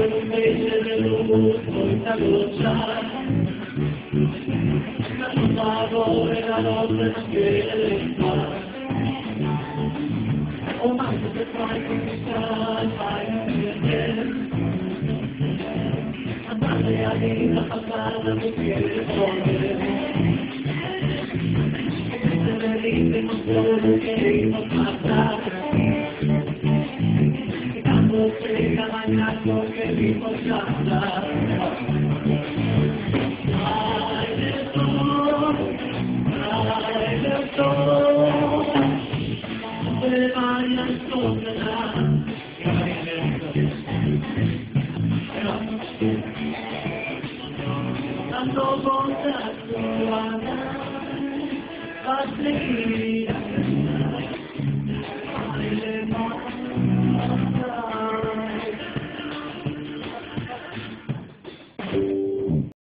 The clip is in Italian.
invece dell'uso in taluccia, non lavoro la notte non chiede fa. Oh, ma se fai come fai again. Andate a dire la passata mi chiede fuori. Se ne ride non solo che non passa. E quando sei camminato che vi possata. Hai detto, le mani al sole tanto contatto a seguire